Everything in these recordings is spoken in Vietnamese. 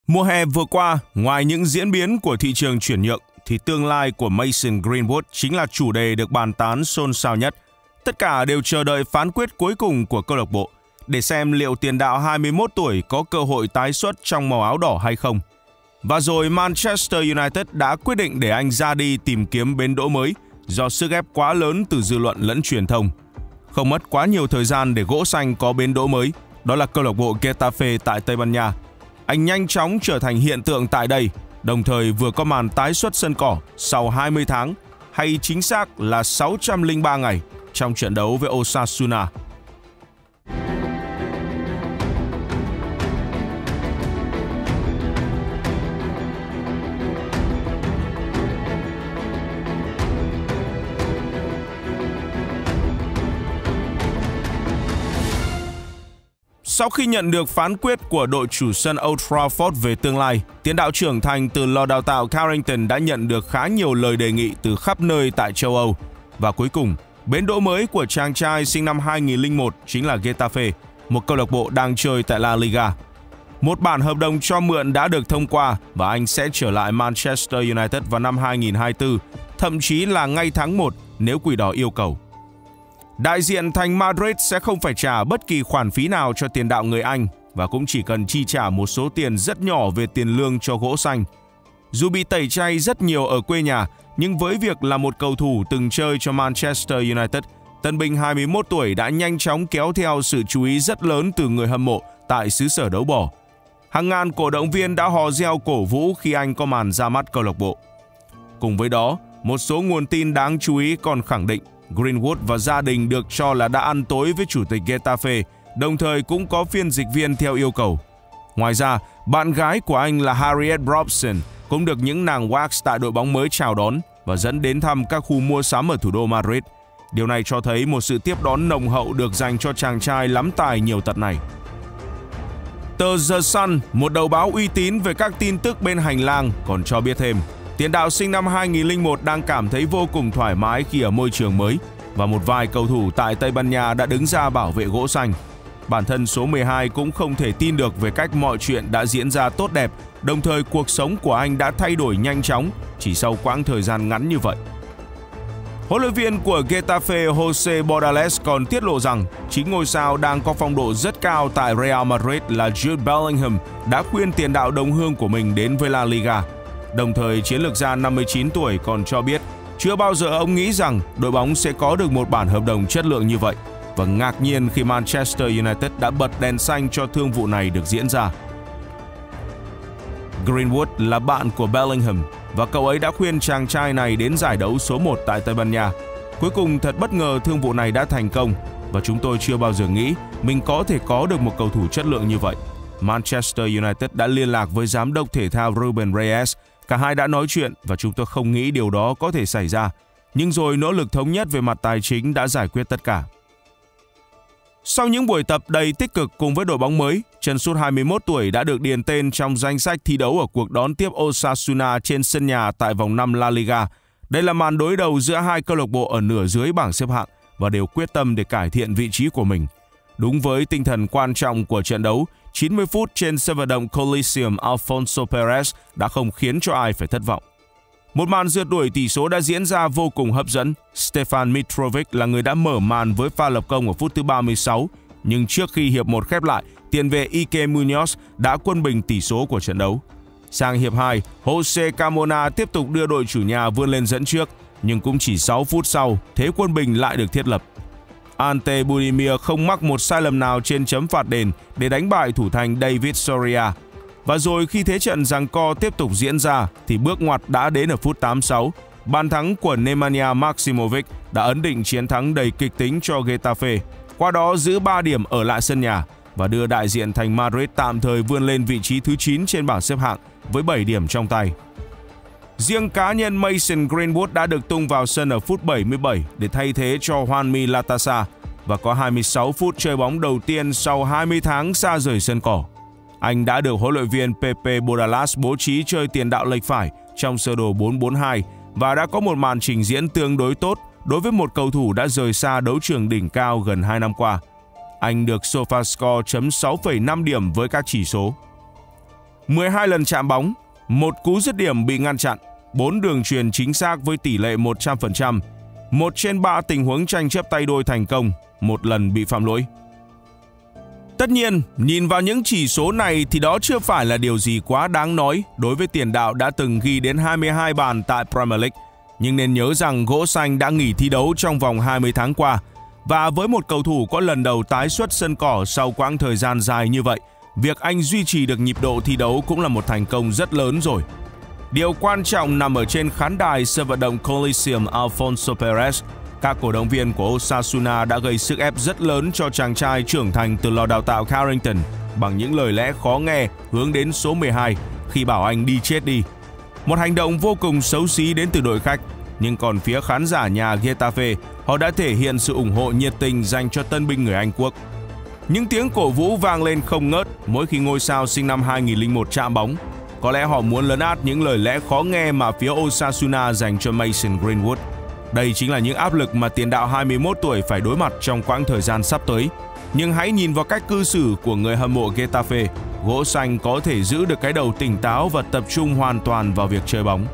Mùa hè vừa qua, ngoài những diễn biến của thị trường chuyển nhượng, thì tương lai của Mason Greenwood chính là chủ đề được bàn tán xôn xao nhất. Tất cả đều chờ đợi phán quyết cuối cùng của câu lạc bộ để xem liệu tiền đạo 21 tuổi có cơ hội tái xuất trong màu áo đỏ hay không. Và rồi Manchester United đã quyết định để anh ra đi tìm kiếm bến đỗ mới do sức ép quá lớn từ dư luận lẫn truyền thông. Không mất quá nhiều thời gian để gỗ xanh có bến đỗ mới, đó là câu lạc bộ Getafe tại Tây Ban Nha. Anh nhanh chóng trở thành hiện tượng tại đây, đồng thời vừa có màn tái xuất sân cỏ sau 20 tháng, hay chính xác là 603 ngày trong trận đấu với Osasuna. Sau khi nhận được phán quyết của đội chủ sân Old Trafford về tương lai, tiền đạo trưởng thành từ lò đào tạo Carrington đã nhận được khá nhiều lời đề nghị từ khắp nơi tại châu Âu. Và cuối cùng, bến đỗ mới của chàng trai sinh năm 2001 chính là Getafe, một câu lạc bộ đang chơi tại La Liga. Một bản hợp đồng cho mượn đã được thông qua và anh sẽ trở lại Manchester United vào năm 2024, thậm chí là ngay tháng 1 nếu Quỷ Đỏ yêu cầu. Đại diện thành Madrid sẽ không phải trả bất kỳ khoản phí nào cho tiền đạo người Anh và cũng chỉ cần chi trả một số tiền rất nhỏ về tiền lương cho gỗ xanh. Dù bị tẩy chay rất nhiều ở quê nhà, nhưng với việc là một cầu thủ từng chơi cho Manchester United, tân binh 21 tuổi đã nhanh chóng kéo theo sự chú ý rất lớn từ người hâm mộ tại xứ sở đấu bò. Hàng ngàn cổ động viên đã hò reo cổ vũ khi anh có màn ra mắt câu lạc bộ. Cùng với đó, một số nguồn tin đáng chú ý còn khẳng định Greenwood và gia đình được cho là đã ăn tối với chủ tịch Getafe, đồng thời cũng có phiên dịch viên theo yêu cầu. Ngoài ra, bạn gái của anh là Harriet Robson cũng được những nàng wax tại đội bóng mới chào đón và dẫn đến thăm các khu mua sắm ở thủ đô Madrid. Điều này cho thấy một sự tiếp đón nồng hậu được dành cho chàng trai lắm tài nhiều tật này. Tờ The Sun, một đầu báo uy tín về các tin tức bên hành lang, còn cho biết thêm, tiền đạo sinh năm 2001 đang cảm thấy vô cùng thoải mái khi ở môi trường mới và một vài cầu thủ tại Tây Ban Nha đã đứng ra bảo vệ gỗ xanh. Bản thân số 12 cũng không thể tin được về cách mọi chuyện đã diễn ra tốt đẹp, đồng thời cuộc sống của anh đã thay đổi nhanh chóng chỉ sau quãng thời gian ngắn như vậy. Huấn luyện viên của Getafe Jose Bordalés còn tiết lộ rằng chính ngôi sao đang có phong độ rất cao tại Real Madrid là Jude Bellingham đã khuyên tiền đạo đồng hương của mình đến với La Liga. Đồng thời, chiến lược gia 59 tuổi còn cho biết chưa bao giờ ông nghĩ rằng đội bóng sẽ có được một bản hợp đồng chất lượng như vậy và ngạc nhiên khi Manchester United đã bật đèn xanh cho thương vụ này được diễn ra. Greenwood là bạn của Bellingham và cậu ấy đã khuyên chàng trai này đến giải đấu số 1 tại Tây Ban Nha. Cuối cùng thật bất ngờ thương vụ này đã thành công và chúng tôi chưa bao giờ nghĩ mình có thể có được một cầu thủ chất lượng như vậy. Manchester United đã liên lạc với giám đốc thể thao Ruben Reyes. Cả hai đã nói chuyện và chúng tôi không nghĩ điều đó có thể xảy ra. Nhưng rồi nỗ lực thống nhất về mặt tài chính đã giải quyết tất cả. Sau những buổi tập đầy tích cực cùng với đội bóng mới, chân sút 21 tuổi đã được điền tên trong danh sách thi đấu ở cuộc đón tiếp Osasuna trên sân nhà tại vòng 5 La Liga. Đây là màn đối đầu giữa hai câu lạc bộ ở nửa dưới bảng xếp hạng và đều quyết tâm để cải thiện vị trí của mình. Đúng với tinh thần quan trọng của trận đấu, 90 phút trên sân vận động Coliseum Alfonso Perez đã không khiến cho ai phải thất vọng. Một màn rượt đuổi tỷ số đã diễn ra vô cùng hấp dẫn. Stefan Mitrovic là người đã mở màn với pha lập công ở phút thứ 36, nhưng trước khi hiệp 1 khép lại, tiền vệ Ike Munoz đã quân bình tỷ số của trận đấu. Sang hiệp 2, Jose Carmona tiếp tục đưa đội chủ nhà vươn lên dẫn trước, nhưng cũng chỉ 6 phút sau, thế quân bình lại được thiết lập. Ante Budimir không mắc một sai lầm nào trên chấm phạt đền để đánh bại thủ thành David Soria. Và rồi khi thế trận giằng co tiếp tục diễn ra thì bước ngoặt đã đến ở phút 86. Bàn thắng của Nemanja Maksimovic đã ấn định chiến thắng đầy kịch tính cho Getafe, qua đó giữ 3 điểm ở lại sân nhà và đưa đại diện thành Madrid tạm thời vươn lên vị trí thứ 9 trên bảng xếp hạng với 7 điểm trong tay. Riêng cá nhân Mason Greenwood đã được tung vào sân ở phút 77 để thay thế cho Juanmi Latasa và có 26 phút chơi bóng đầu tiên sau 20 tháng xa rời sân cỏ. Anh đã được huấn luyện viên Pepe Bordalás bố trí chơi tiền đạo lệch phải trong sơ đồ 4-4-2 và đã có một màn trình diễn tương đối tốt đối với một cầu thủ đã rời xa đấu trường đỉnh cao gần 2 năm qua. Anh được SofaScore chấm 6,5 điểm với các chỉ số. 12 lần chạm bóng, 1 cú dứt điểm bị ngăn chặn, 4 đường chuyền chính xác với tỷ lệ 100%, 1 trên 3 tình huống tranh chấp tay đôi thành công, 1 lần bị phạm lỗi. Tất nhiên, nhìn vào những chỉ số này thì đó chưa phải là điều gì quá đáng nói đối với tiền đạo đã từng ghi đến 22 bàn tại Premier League. Nhưng nên nhớ rằng gỗ xanh đã nghỉ thi đấu trong vòng 20 tháng qua. Và với một cầu thủ có lần đầu tái xuất sân cỏ sau quãng thời gian dài như vậy, việc anh duy trì được nhịp độ thi đấu cũng là một thành công rất lớn rồi. Điều quan trọng nằm ở trên khán đài sân vận động Coliseum Alfonso Perez. Các cổ động viên của Osasuna đã gây sức ép rất lớn cho chàng trai trưởng thành từ lò đào tạo Carrington bằng những lời lẽ khó nghe hướng đến số 12 khi bảo anh đi chết đi. Một hành động vô cùng xấu xí đến từ đội khách, nhưng còn phía khán giả nhà Getafe, họ đã thể hiện sự ủng hộ nhiệt tình dành cho tân binh người Anh Quốc. Những tiếng cổ vũ vang lên không ngớt mỗi khi ngôi sao sinh năm 2001 chạm bóng. Có lẽ họ muốn lấn át những lời lẽ khó nghe mà phía Osasuna dành cho Mason Greenwood. Đây chính là những áp lực mà tiền đạo 21 tuổi phải đối mặt trong quãng thời gian sắp tới. Nhưng hãy nhìn vào cách cư xử của người hâm mộ Getafe, gỗ xanh có thể giữ được cái đầu tỉnh táo và tập trung hoàn toàn vào việc chơi bóng.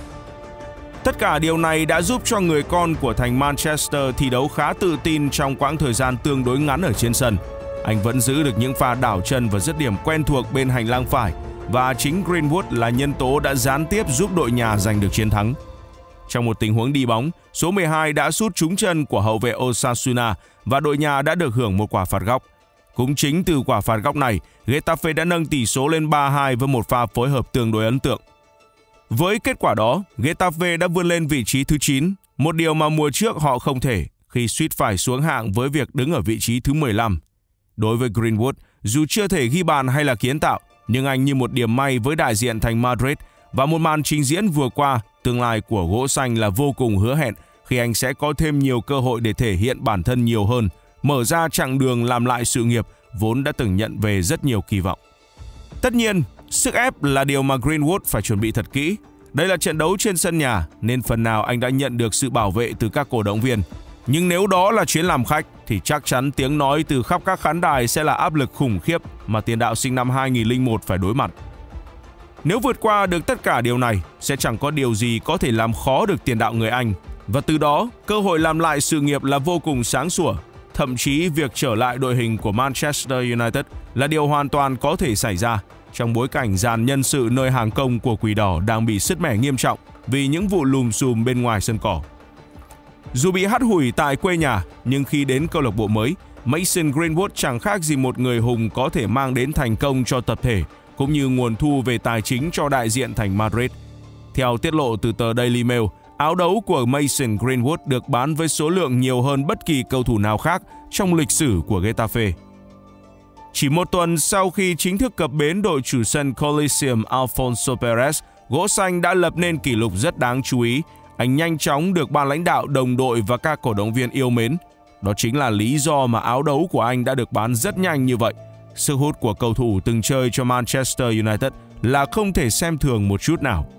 Tất cả điều này đã giúp cho người con của thành Manchester thi đấu khá tự tin trong quãng thời gian tương đối ngắn ở trên sân. Anh vẫn giữ được những pha đảo chân và dứt điểm quen thuộc bên hành lang phải, và chính Greenwood là nhân tố đã gián tiếp giúp đội nhà giành được chiến thắng. Trong một tình huống đi bóng, số 12 đã sút trúng chân của hậu vệ Osasuna và đội nhà đã được hưởng một quả phạt góc. Cũng chính từ quả phạt góc này, Getafe đã nâng tỷ số lên 3-2 với một pha phối hợp tương đối ấn tượng. Với kết quả đó, Getafe đã vươn lên vị trí thứ 9, một điều mà mùa trước họ không thể khi suýt phải xuống hạng với việc đứng ở vị trí thứ 15. Đối với Greenwood, dù chưa thể ghi bàn hay là kiến tạo, nhưng anh như một điểm may với đại diện thành Madrid, và một màn trình diễn vừa qua, tương lai của gỗ xanh là vô cùng hứa hẹn khi anh sẽ có thêm nhiều cơ hội để thể hiện bản thân nhiều hơn, mở ra chặng đường làm lại sự nghiệp vốn đã từng nhận về rất nhiều kỳ vọng. Tất nhiên, sức ép là điều mà Greenwood phải chuẩn bị thật kỹ. Đây là trận đấu trên sân nhà nên phần nào anh đã nhận được sự bảo vệ từ các cổ động viên. Nhưng nếu đó là chuyến làm khách thì chắc chắn tiếng nói từ khắp các khán đài sẽ là áp lực khủng khiếp mà tiền đạo sinh năm 2001 phải đối mặt. Nếu vượt qua được tất cả điều này, sẽ chẳng có điều gì có thể làm khó được tiền đạo người Anh. Và từ đó, cơ hội làm lại sự nghiệp là vô cùng sáng sủa. Thậm chí việc trở lại đội hình của Manchester United là điều hoàn toàn có thể xảy ra trong bối cảnh dàn nhân sự nơi hàng công của Quỷ Đỏ đang bị sứt mẻ nghiêm trọng vì những vụ lùm xùm bên ngoài sân cỏ. Dù bị hắt hủi tại quê nhà, nhưng khi đến câu lạc bộ mới, Mason Greenwood chẳng khác gì một người hùng có thể mang đến thành công cho tập thể, cũng như nguồn thu về tài chính cho đại diện thành Madrid. Theo tiết lộ từ tờ Daily Mail, áo đấu của Mason Greenwood được bán với số lượng nhiều hơn bất kỳ cầu thủ nào khác trong lịch sử của Getafe. Chỉ một tuần sau khi chính thức cập bến đội chủ sân Coliseum Alfonso Perez, gỗ xanh đã lập nên kỷ lục rất đáng chú ý. Anh nhanh chóng được ban lãnh đạo, đồng đội và các cổ động viên yêu mến. Đó chính là lý do mà áo đấu của anh đã được bán rất nhanh như vậy. Sức hút của cầu thủ từng chơi cho Manchester United là không thể xem thường một chút nào.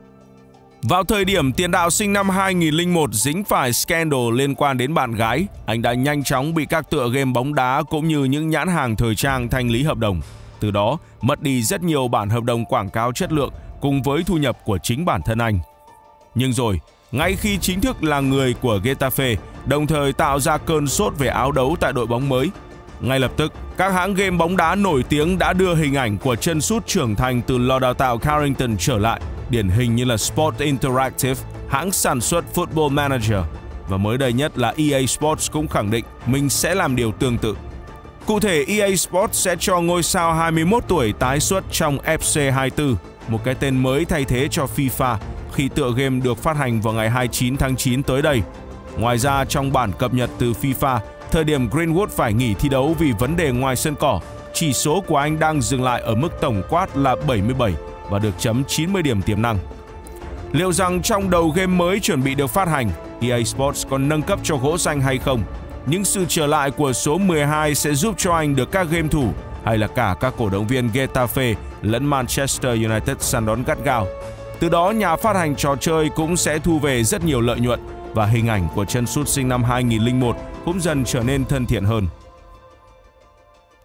Vào thời điểm tiền đạo sinh năm 2001 dính phải scandal liên quan đến bạn gái, anh đã nhanh chóng bị các tựa game bóng đá cũng như những nhãn hàng thời trang thanh lý hợp đồng. Từ đó, mất đi rất nhiều bản hợp đồng quảng cáo chất lượng cùng với thu nhập của chính bản thân anh. Nhưng rồi, ngay khi chính thức là người của Getafe, đồng thời tạo ra cơn sốt về áo đấu tại đội bóng mới, ngay lập tức, các hãng game bóng đá nổi tiếng đã đưa hình ảnh của chân sút trưởng thành từ lò đào tạo Carrington trở lại, điển hình như là Sport Interactive, hãng sản xuất Football Manager, và mới đây nhất là EA Sports cũng khẳng định mình sẽ làm điều tương tự. Cụ thể, EA Sports sẽ cho ngôi sao 21 tuổi tái xuất trong FC24, một cái tên mới thay thế cho FIFA khi tựa game được phát hành vào ngày 29 tháng 9 tới đây. Ngoài ra, trong bản cập nhật từ FIFA, thời điểm Greenwood phải nghỉ thi đấu vì vấn đề ngoài sân cỏ, chỉ số của anh đang dừng lại ở mức tổng quát là 77 và được chấm 90 điểm tiềm năng. Liệu rằng trong đầu game mới chuẩn bị được phát hành, EA Sports còn nâng cấp cho gỗ xanh hay không? Những sự trở lại của số 12 sẽ giúp cho anh được các game thủ hay là cả các cổ động viên Getafe lẫn Manchester United săn đón gắt gao. Từ đó, nhà phát hành trò chơi cũng sẽ thu về rất nhiều lợi nhuận và hình ảnh của chân sút sinh năm 2001 cũng dần trở nên thân thiện hơn.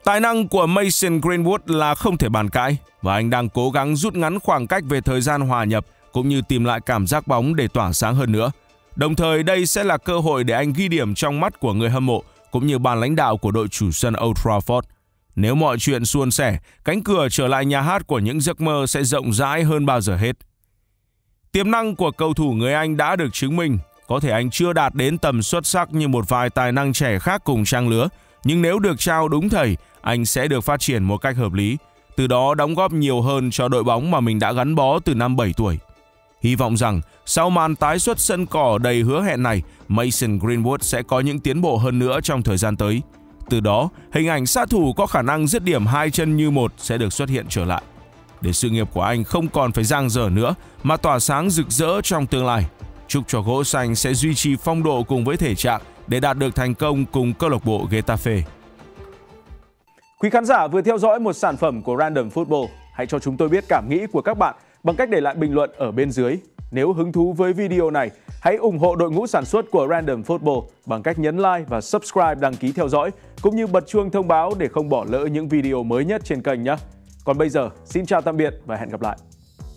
Tài năng của Mason Greenwood là không thể bàn cãi và anh đang cố gắng rút ngắn khoảng cách về thời gian hòa nhập cũng như tìm lại cảm giác bóng để tỏa sáng hơn nữa. Đồng thời đây sẽ là cơ hội để anh ghi điểm trong mắt của người hâm mộ cũng như ban lãnh đạo của đội chủ sân Old Trafford. Nếu mọi chuyện suôn sẻ, cánh cửa trở lại nhà hát của những giấc mơ sẽ rộng rãi hơn bao giờ hết. Tiềm năng của cầu thủ người Anh đã được chứng minh. Có thể anh chưa đạt đến tầm xuất sắc như một vài tài năng trẻ khác cùng trang lứa, nhưng nếu được trao đúng thầy, anh sẽ được phát triển một cách hợp lý, từ đó đóng góp nhiều hơn cho đội bóng mà mình đã gắn bó từ năm 7 tuổi. Hy vọng rằng sau màn tái xuất sân cỏ đầy hứa hẹn này, Mason Greenwood sẽ có những tiến bộ hơn nữa trong thời gian tới. Từ đó, hình ảnh sát thủ có khả năng dứt điểm hai chân như một sẽ được xuất hiện trở lại, để sự nghiệp của anh không còn phải dang dở nữa mà tỏa sáng rực rỡ trong tương lai. Chúc cho gỗ xanh sẽ duy trì phong độ cùng với thể trạng để đạt được thành công cùng câu lạc bộ Getafe. Quý khán giả vừa theo dõi một sản phẩm của Random Football. Hãy cho chúng tôi biết cảm nghĩ của các bạn bằng cách để lại bình luận ở bên dưới. Nếu hứng thú với video này, hãy ủng hộ đội ngũ sản xuất của Random Football bằng cách nhấn like và subscribe đăng ký theo dõi, cũng như bật chuông thông báo để không bỏ lỡ những video mới nhất trên kênh nhé. Còn bây giờ, xin chào tạm biệt và hẹn gặp lại.